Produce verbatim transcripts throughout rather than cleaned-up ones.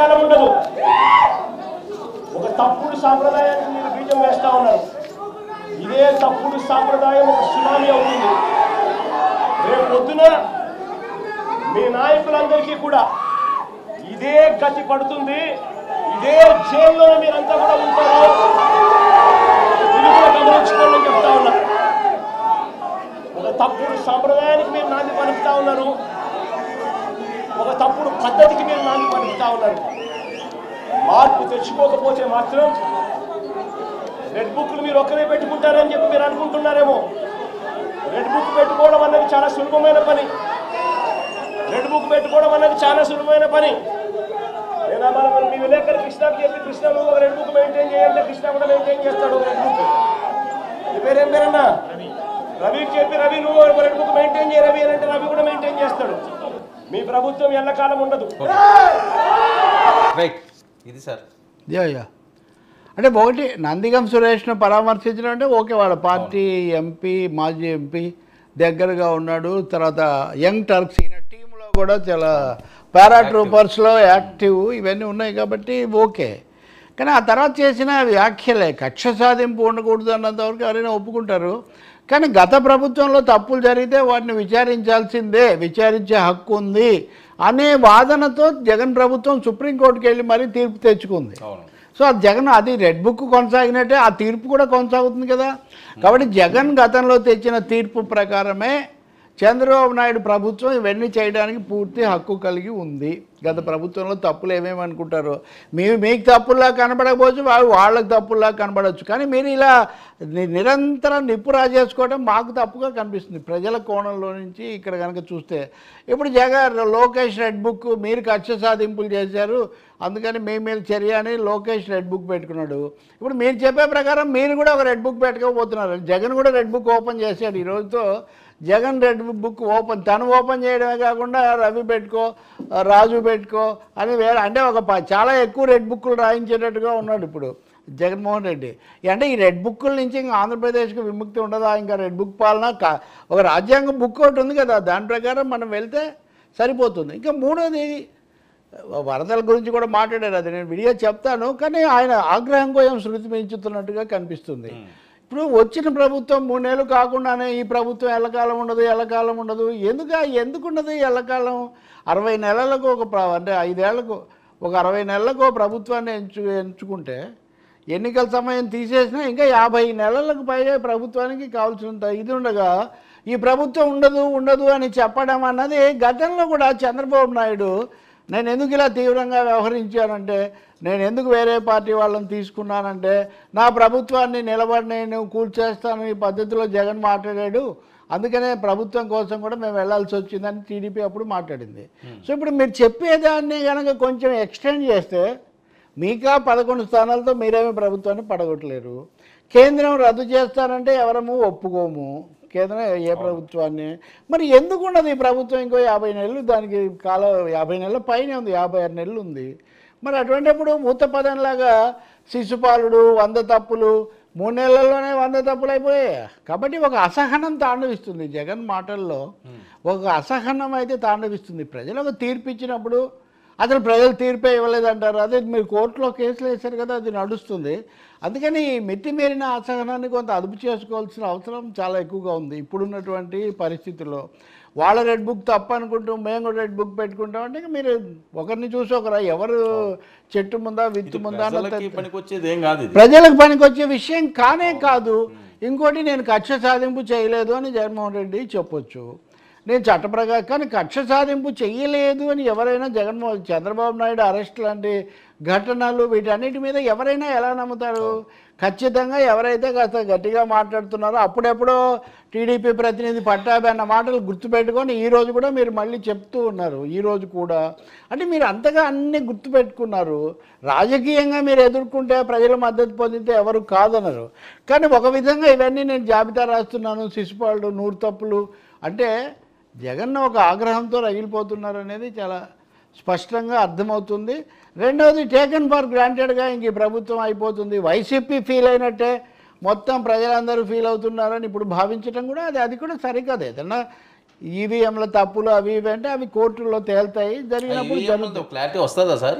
ఎల్లకాలం ఉండదు. ఒక తప్పుడు సాంప్రదాయానికి మీరు బీజం వేస్తా ఉన్నారు. ఇదే తప్పుడు సాంప్రదాయం ఒక సునామీ అవుతుంది. రేపు పొద్దున మీ నాయకులందరికీ కూడా ఇదే గతి పడుతుంది. ఇదే జైల్లో మీరంతా కూడా ఉంటారు. ఇది కూడా గమనించుకోవాలని చెప్తా ఉన్నా. ఒక తప్పుడు సాంప్రదాయానికి మీరు నాంది పలుకుతా ఉన్నారు. ఒక తప్పుడు పద్ధతికి మీరు నాంది పలుకుతా ఉన్నారు. మార్పు తెచ్చుకోకపోతే మాత్రం రెడ్ బుక్లు మీరు ఒక్కరే పెట్టుకుంటారని చెప్పి మీరు అనుకుంటున్నారేమో. రెడ్ బుక్ పెట్టుకోవడం అన్నది చాలా సులభమైన పని. రెడ్ బుక్ పెట్టుకోవడం అన్నది చాలా సులభమైన పని. లేదా మనం మీ విలేకరు కృష్ణకి చెప్పి కృష్ణ నువ్వు ఒక రెడ్ బుక్ మెయింటైన్ చేయాలంటే కృష్ణ కూడా మెయింటైన్ చేస్తాడు ఒక రెడ్ బుక్. నీ పేరేం పేరన్నా? రవికి చెప్పి రవి నువ్వు ఒక రెడ్ బుక్ మెయింటైన్ చేయ రవి అని అంటే రవి కూడా మెయింటైన్ చేస్తాడు. మీ ప్రభుత్వం ఎల్లకాలం ఉండదు. ఇది సార్ యా యా అంటే ఒకటి నందిగం సురేష్ను పరామర్శించడం అంటే ఓకే, వాళ్ళ పార్టీ ఎంపీ మాజీ ఎంపీ దగ్గరగా ఉన్నాడు. తర్వాత యంగ్ టర్క్స్ ఈయన టీంలో కూడా చాలా పారాట్రూపర్స్లో యాక్టివ్ ఇవన్నీ ఉన్నాయి కాబట్టి ఓకే. కానీ ఆ తర్వాత చేసిన వ్యాఖ్యలే కక్ష సాధింపు ఉండకూడదు అన్నంతవరకు ఎవరైనా ఒప్పుకుంటారు. కానీ గత ప్రభుత్వంలో తప్పులు జరిగితే వాటిని విచారించాల్సిందే, విచారించే హక్కు ఉంది అనే వాదనతో జగన్ ప్రభుత్వం సుప్రీంకోర్టుకి వెళ్ళి మరీ తీర్పు తెచ్చుకుంది. సో అది జగన్ అది రెడ్ బుక్ కొనసాగినట్టే ఆ తీర్పు కూడా కొనసాగుతుంది కదా. కాబట్టి జగన్ గతంలో తెచ్చిన తీర్పు ప్రకారమే చంద్రబాబు నాయుడు ప్రభుత్వం ఇవన్నీ చేయడానికి పూర్తి హక్కు కలిగి ఉంది. గత ప్రభుత్వంలో తప్పులు ఏమేమి అనుకుంటారో మేము మీకు తప్పుల్లా కనబడకపోవచ్చు, వాళ్ళు వాళ్ళకి తప్పుల్లా కనబడవచ్చు. కానీ మీరు ఇలా నిరంతరం నిప్పు రాజేసుకోవడం మాకు తప్పుగా కనిపిస్తుంది ప్రజల కోణంలో నుంచి. ఇక్కడ కనుక చూస్తే ఇప్పుడు జగన్ లోకేష్ రెడ్ బుక్ మీరు కక్ష సాధింపులు చేశారు అందుకని మీ మీద చర్య అని లోకేష్ రెడ్ బుక్ పెట్టుకున్నాడు. ఇప్పుడు మీరు చెప్పే ప్రకారం మీరు కూడా ఒక రెడ్ బుక్ పెట్టుకోబోతున్నారు. జగన్ కూడా రెడ్ బుక్ ఓపెన్ చేశాడు ఈ రోజుతో. జగన్ రెడ్ బుక్ ఓపెన్ తను ఓపెన్ చేయడమే కాకుండా రవి పెట్టుకో రాజు పెట్టుకో అని వేరే అంటే ఒక చాలా ఎక్కువ రెడ్ బుక్లు రాయించేటట్టుగా ఉన్నాడు ఇప్పుడు జగన్మోహన్ రెడ్డి. అంటే ఈ రెడ్ బుక్కుల నుంచి ఇంకా ఆంధ్రప్రదేశ్కి విముక్తి ఉండదా? ఇంకా రెడ్ బుక్ పాలన ఒక రాజ్యాంగ బుక్ ఒకటి ఉంది కదా, దాని ప్రకారం మనం వెళ్తే సరిపోతుంది. ఇంకా మూడోది వరదల గురించి కూడా మాట్లాడారు, అది నేను వీడియో చెప్తాను. కానీ ఆయన ఆగ్రహం కోసం శృతి పెంచుతున్నట్టుగా కనిపిస్తుంది. ఇప్పుడు వచ్చిన ప్రభుత్వం మూడు నెలలు కాకుండానే ఈ ప్రభుత్వం ఎల్లకాలం ఉండదు ఎల్లకాలం ఉండదు ఎందుకు ఎందుకున్నది ఎల్లకాలం? అరవై నెలలకు ఒక అంటే ఐదేళ్లకు ఒక అరవై నెలలకు ప్రభుత్వాన్ని ఎంచు ఎంచుకుంటే ఎన్నికల సమయం తీసేసినా ఇంకా యాభై నెలలకు పైగా ప్రభుత్వానికి కావాల్సినంత ఇది ఉండగా ఈ ప్రభుత్వం ఉండదు ఉండదు అని చెప్పడం అన్నది గతంలో కూడా చంద్రబాబు నాయుడు నేను ఎందుకు ఇలా తీవ్రంగా వ్యవహరించానంటే, నేను ఎందుకు వేరే పార్టీ వాళ్ళని తీసుకున్నానంటే నా ప్రభుత్వాన్ని నిలబడి నేను కూల్చేస్తాను ఈ పద్ధతిలో జగన్ మాట్లాడాడు, అందుకనే ప్రభుత్వం కోసం కూడా మేము వెళ్లాల్సి వచ్చిందని టీడీపీ అప్పుడు మాట్లాడింది. సో ఇప్పుడు మీరు చెప్పేదాన్ని కనుక కొంచెం ఎక్స్టెండ్ చేస్తే మీకా పదకొండు స్థానాలతో మీరేమీ ప్రభుత్వాన్ని పడగొట్టలేరు. కేంద్రం రద్దు చేస్తానంటే ఎవరము ఒప్పుకోము కేంద్రం ఏ ప్రభుత్వాన్ని. మరి ఎందుకు ఉండదు ఈ ప్రభుత్వం? ఇంకో యాభై నెలలు దానికి కాలం యాభై నెలల పైనే ఉంది, యాభై ఆరు నెలలు ఉంది. మరి అటువంటిప్పుడు మూత పదంలాగా శిశుపాలుడు వంద తప్పులు మూడు నెలల్లోనే వంద తప్పులు అయిపోయాయి. కాబట్టి ఒక అసహనం తాండవిస్తుంది జగన్ మాటల్లో, ఒక అసహనం అయితే తాండవిస్తుంది. ప్రజలకు తీర్పు ఇచ్చినప్పుడు అసలు ప్రజలు తీర్పే ఇవ్వలేదంటారు, అదే మీరు కోర్టులో కేసులు వేశారు కదా, అది నడుస్తుంది. అందుకని మితిమీరిన అసహనాన్ని కొంత అదుపు చేసుకోవాల్సిన అవసరం చాలా ఎక్కువగా ఉంది ఇప్పుడున్నటువంటి పరిస్థితుల్లో. వాళ్ళ రెడ్ బుక్ తప్పు అనుకుంటూ మేము కూడా రెడ్ బుక్ పెట్టుకుంటాం అంటే మీరు ఒకరిని చూసి ఒకరా ఎవరు చెట్టు ముందా విత్తు ముందా ప్రజలకు పనికొచ్చే విషయం కానే కాదు. ఇంకోటి నేను కక్ష సాధింపు చేయలేదు అని జగన్మోహన్ రెడ్డి చెప్పొచ్చు, నేను చట్ట ప్రకారం, కానీ కక్ష సాధింపు చెయ్యలేదు అని ఎవరైనా జగన్మోహన్ చంద్రబాబు నాయుడు అరెస్ట్ లాంటి ఘటనలు వీటన్నిటి మీద ఎవరైనా ఎలా నమ్ముతారు? ఖచ్చితంగా ఎవరైతే కాస్త గట్టిగా మాట్లాడుతున్నారో అప్పుడెప్పుడో టీడీపీ ప్రతినిధి పట్టాభి అన్న మాటలు గుర్తుపెట్టుకొని ఈరోజు కూడా మీరు మళ్ళీ చెప్తూ ఉన్నారు. ఈరోజు కూడా అంటే మీరు అంతగా అన్నీ గుర్తుపెట్టుకున్నారు. రాజకీయంగా మీరు ఎదుర్కొంటే ప్రజల మద్దతు పొందితే ఎవరు కాదన్నారు. కానీ ఒక విధంగా ఇవన్నీ నేను జాబితా రాస్తున్నాను శిశుపాలుడు నూరు తప్పులు అంటే జగన్ ఒక ఆగ్రహంతో రగిలిపోతున్నారు అనేది చాలా స్పష్టంగా అర్థమవుతుంది. రెండవది టేకన్ ఫర్ గ్రాంటెడ్గా ఇంక ఈ ప్రభుత్వం అయిపోతుంది, వైసీపీ ఫీల్ అయినట్టే మొత్తం ప్రజలందరూ ఫీల్ అవుతున్నారని ఇప్పుడు భావించడం కూడా అది అది కూడా సరికాదు. ఏదన్నా ఈవీఎంల తప్పులు అవి ఇవి అంటే అవి కోర్టుల్లో తేల్తాయి, జరిగినప్పుడు క్లారిటీ వస్తుందా సార్?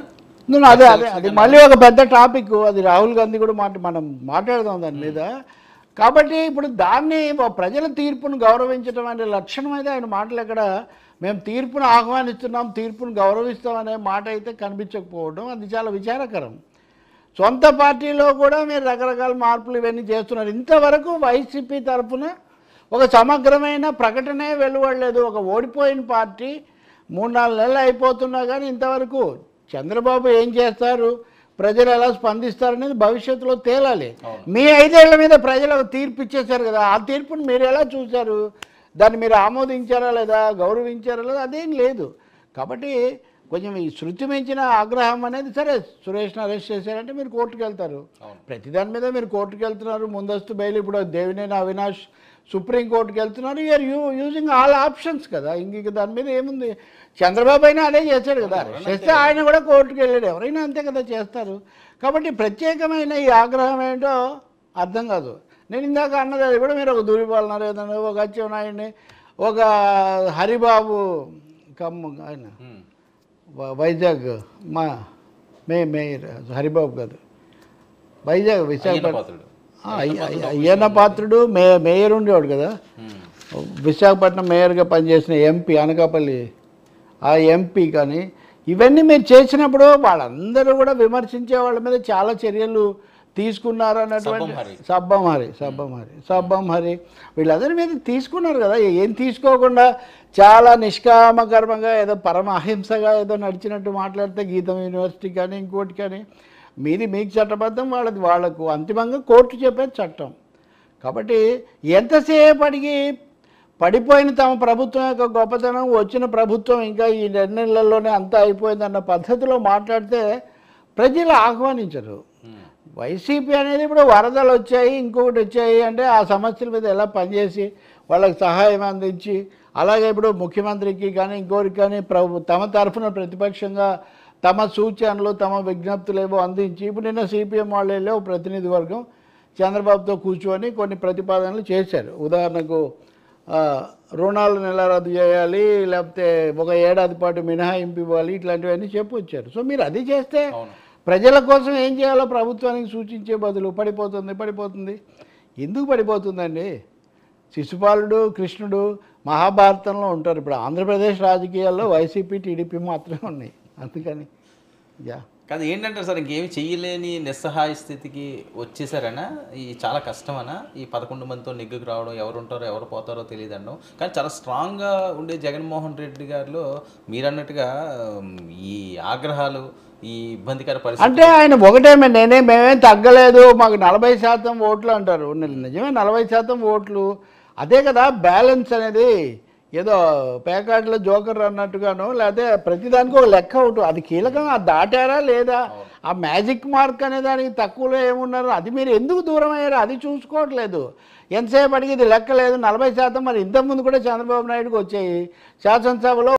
నువ్వు అదే అదే అది మళ్ళీ ఒక పెద్ద టాపిక్, అది రాహుల్ గాంధీ కూడా మాట మనం మాట్లాడదాం దాని మీద. కాబట్టి ఇప్పుడు దాన్ని ప్రజల తీర్పును గౌరవించడం అనే లక్షణం అయితే ఆయన మాటలు ఎక్కడ మేము తీర్పును ఆహ్వానిస్తున్నాం, తీర్పును గౌరవిస్తాం అనే మాట అయితే కనిపించకపోవడం అది చాలా విచారకరం. సొంత పార్టీలో కూడా మీరు రకరకాల మార్పులు ఇవన్నీ చేస్తున్నారు. ఇంతవరకు వైసీపీ తరఫున ఒక సమగ్రమైన ప్రకటనే వెలువడలేదు. ఒక ఓడిపోయిన పార్టీ మూడు నాలుగు నెలలు అయిపోతున్నా కానీ ఇంతవరకు చంద్రబాబు ఏం చేస్తారు, ప్రజలు ఎలా స్పందిస్తారనేది భవిష్యత్తులో తేలాలి. మీ ఐదేళ్ల మీద ప్రజలు ఒక తీర్పు ఇచ్చేశారు కదా, ఆ తీర్పుని మీరు ఎలా చూశారు, దాన్ని మీరు ఆమోదించారా లేదా, గౌరవించారా లేదా, అదేం లేదు. కాబట్టి కొంచెం ఈ శృతి మించిన ఆగ్రహం అనేది, సరే సురేష్ని అరెస్ట్ చేశారంటే మీరు కోర్టుకు వెళ్తారు, ప్రతి దాని మీద మీరు కోర్టుకు వెళ్తున్నారు, ముందస్తు బెయిల్ ఇప్పుడు దేవినేని అవినాష్ సుప్రీంకోర్టుకి వెళ్తున్నారు, you're you using all options కదా. ఇంక దాని మీద ఏముంది, చంద్రబాబు అయినా అదే చేశాడు కదా, చేస్తే ఆయన కూడా కోర్టుకు వెళ్ళాడు, ఎవరైనా అంతే కదా చేస్తారు. కాబట్టి ప్రత్యేకమైన ఈ ఆగ్రహం ఏంటో అర్థం కాదు. నేను ఇందాక అన్నది అది కూడా మీరు ఒక దూరిపాలన్నారు ఏదన్నా, ఒక అచ్చెన్నాయుడిని, ఒక హరిబాబు కమ్మ ఆయన వైజాగ్ మా మే మేయర్ హరిబాబు కాదు వైజాగ్ విశాఖపట్నం అయ్యన్న పాత్రుడు మే మేయర్ ఉండేవాడు కదా, విశాఖపట్నం మేయర్గా పనిచేసిన ఎంపీ అనకాపల్లి ఆ ఎంపీ. కానీ ఇవన్నీ మీరు చేసినప్పుడు వాళ్ళందరూ కూడా విమర్శించే వాళ్ళ మీద చాలా చర్యలు తీసుకున్నారు అన్నటువంటి సబ్బం హరి సబ్బం హరి సబ్బం హరి వీళ్ళందరి మీద తీసుకున్నారు కదా. ఏం తీసుకోకుండా చాలా నిష్కామకర్మంగా ఏదో పరమ అహింసగా ఏదో నడిచినట్టు మాట్లాడితే గీతం యూనివర్సిటీ కానీ ఇంకోటి కానీ మీది మీకు చట్టబద్ధం, వాళ్ళది వాళ్లకు, అంతిమంగా కోర్టు చెప్పేది చట్టం. కాబట్టి ఎంతసేపటికి పడిపోయిన తమ ప్రభుత్వం యొక్క గొప్పతనం, వచ్చిన ప్రభుత్వం ఇంకా ఈ రెండు నెలల్లోనే అంతా అయిపోయిందన్న పద్ధతిలో మాట్లాడితే ప్రజలు ఆహ్వానించరు. వైసీపీ అనేది ఇప్పుడు వరదలు వచ్చాయి ఇంకొకటి వచ్చాయి అంటే ఆ సమస్యల మీద ఎలా పనిచేసి వాళ్ళకి సహాయం అందించి, అలాగే ఇప్పుడు ముఖ్యమంత్రికి కానీ ఇంకోరికి కానీ ప్రభు తమ తరఫున ప్రతిపక్షంగా తమ సూచనలు తమ విజ్ఞప్తులు ఏవో అందించి, ఇప్పుడు నిన్న సిపిఎం వాళ్ళు వెళ్ళే ఒక ప్రతినిధి వర్గం చంద్రబాబుతో కూర్చొని కొన్ని ప్రతిపాదనలు చేశారు. ఉదాహరణకు రుణాలను ఎలా రద్దు చేయాలి, లేకపోతే ఒక ఏడాది పాటు మినహాయింపు ఇవ్వాలి, ఇట్లాంటివన్నీ చెప్పొచ్చారు. సో మీరు అది చేస్తే ప్రజల కోసం ఏం చేయాలో ప్రభుత్వానికి సూచించే బదులు పడిపోతుంది పడిపోతుంది ఎందుకు పడిపోతుందండి? శిశుపాలుడు కృష్ణుడు మహాభారతంలో ఉంటారు. ఇప్పుడు ఆంధ్రప్రదేశ్ రాజకీయాల్లో వైసీపీ టీడీపీ మాత్రమే ఉన్నాయి. అందుకని యా కాదు ఏంటంటారు సార్, ఇంకేమి చెయ్యలేని నిస్సహాయ స్థితికి వచ్చేసారనా, ఈ చాలా కష్టమనా ఈ పదకొండు మందితో నెగ్గుకు రావడం, ఎవరు ఉంటారో ఎవరు పోతారో తెలియదండి. కానీ చాలా స్ట్రాంగ్గా ఉండే జగన్మోహన్ రెడ్డి గారిలో మీరన్నట్టుగా ఈ ఆగ్రహాలు, ఈ ఇబ్బందికర పరిస్థితి అంటే ఆయన ఒకటే, నేనే మేమేం తగ్గలేదు, మాకు నలభై శాతం ఓట్లు అంటారు. నిజమే నలభై శాతం ఓట్లు, అదే కదా బ్యాలెన్స్ అనేది. ఏదో పేకాట్లో జోకర్ అన్నట్టుగాను, లేకపోతే ప్రతిదానికి ఒక లెక్క ఒకటి, అది కీలకం. అది దాటారా లేదా, ఆ మ్యాజిక్ మార్క్ అనే దానికి తక్కువలో ఏమున్నారు, అది మీరు ఎందుకు దూరం అయ్యారో అది చూసుకోవట్లేదు. ఎంతసేపటికి ఇది లెక్క లేదు, నలభై శాతం మరి ఇంతకుముందు కూడా చంద్రబాబు నాయుడుకి వచ్చాయి శాసనసభలో.